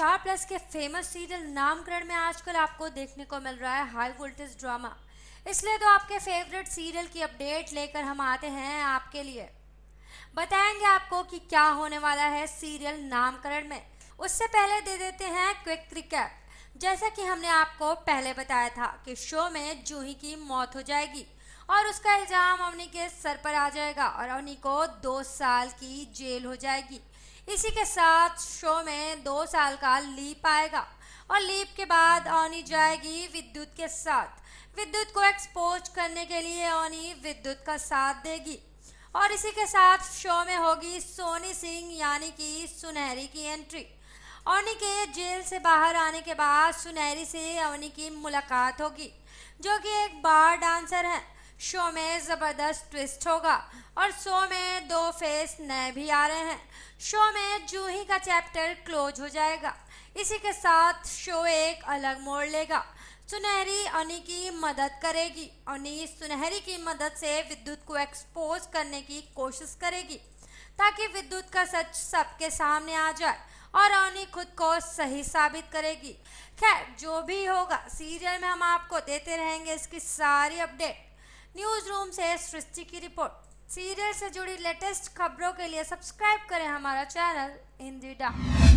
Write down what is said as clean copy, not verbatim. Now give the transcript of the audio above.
Star Plus के famous serial Naamkaran में आजकल आपको देखने को मिल रहा है हाई वोल्टेज ड्रामा। इसलिए तो आपके फेवरेट सीरियल की अपडेट लेकर हम आते हैं आपके लिए। बताएंगे आपको कि क्या होने वाला है सीरियल नामकरण में। उससे पहले दे देते हैं क्विक रिकैप। जैसा कि हमने आपको पहले बताया था कि शो में जूही की मौत हो जाएगी और उसका इल्ज़ाम अवनी के सर पर आ जाएगा और अवनी को 2 साल की जेल हो जाएगी। इसी के साथ शो में 2 साल का लीप आएगा और लीप के बाद अवनी जाएगी विद्युत के साथ। विद्युत को एक्सपोज करने के लिए अवनी विद्युत का साथ देगी और इसी के साथ शो में होगी सोनी सिंह यानी कि सुनहरी की एंट्री। अवनी के जेल से बाहर आने के बाद सुनहरी से अवनी की मुलाकात होगी जो कि एक बार डांसर है। शो में ज़बरदस्त ट्विस्ट होगा और शो में 2 फेस नए भी आ रहे हैं। शो में जूही का चैप्टर क्लोज हो जाएगा। इसी के साथ शो एक अलग मोड़ लेगा। सुनहरी अवनी की मदद करेगी। अवनी सुनहरी की मदद से विद्युत को एक्सपोज करने की कोशिश करेगी ताकि विद्युत का सच सबके सामने आ जाए और अवनी खुद को सही साबित करेगी। खैर जो भी होगा सीरियल में हम आपको देते रहेंगे इसकी सारी अपडेट। न्यूज़ रूम से सृष्टि की रिपोर्ट। सीरियल से जुड़ी लेटेस्ट खबरों के लिए सब्सक्राइब करें हमारा चैनल इंदिरा।